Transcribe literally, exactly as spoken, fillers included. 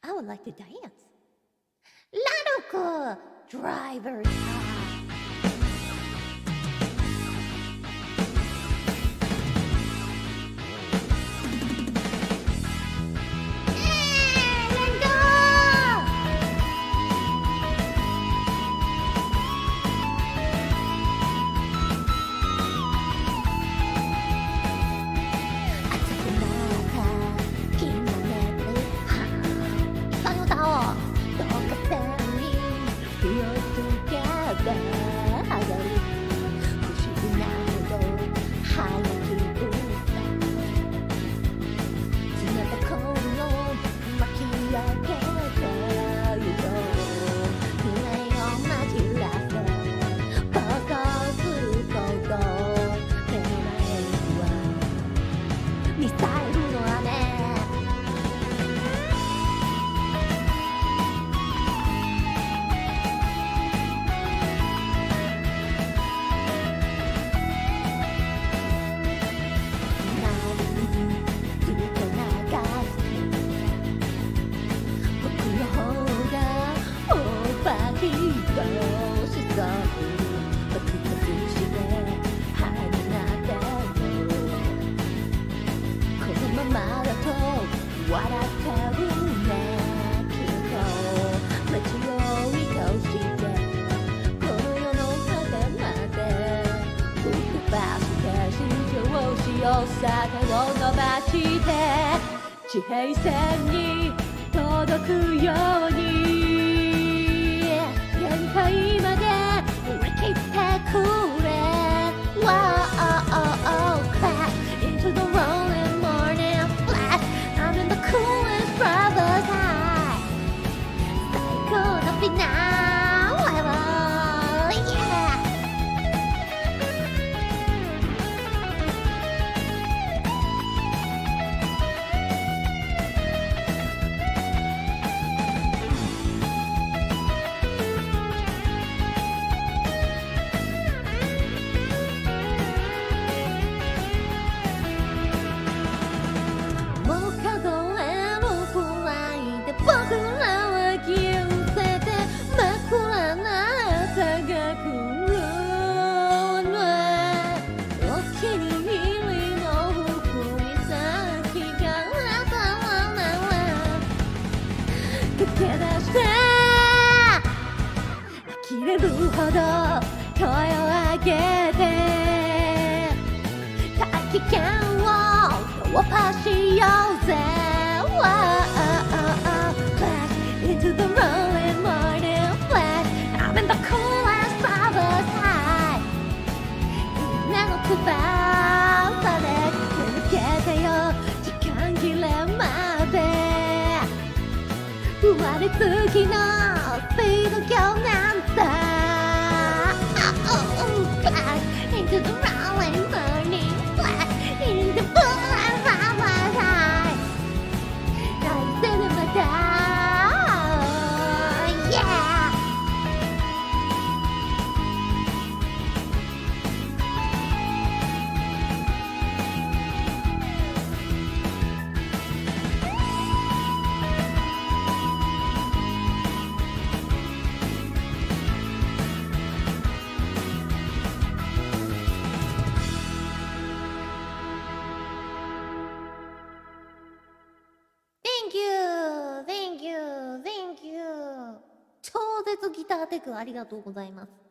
I would like to dance. Laruko, driver's high.手を伸ばして地平線に届くように限界まで振り切ってくれ Whoa, crash into the rolling morning flash I'm in the coolest driver's high 最高のフィナーレ呆れるほど声を上げて大気圏を突破しようぜ Flash into the rolling morning flash I'm in the coolest driver's high みんなの翼で抜けてよ時間切れまで生まれつきのスピード強なんだ Flash into the rolling morning flash in the full driver's high 来世でまた Yeah Thank you, thank you, thank you. 超絶ギターテクありがとうございます。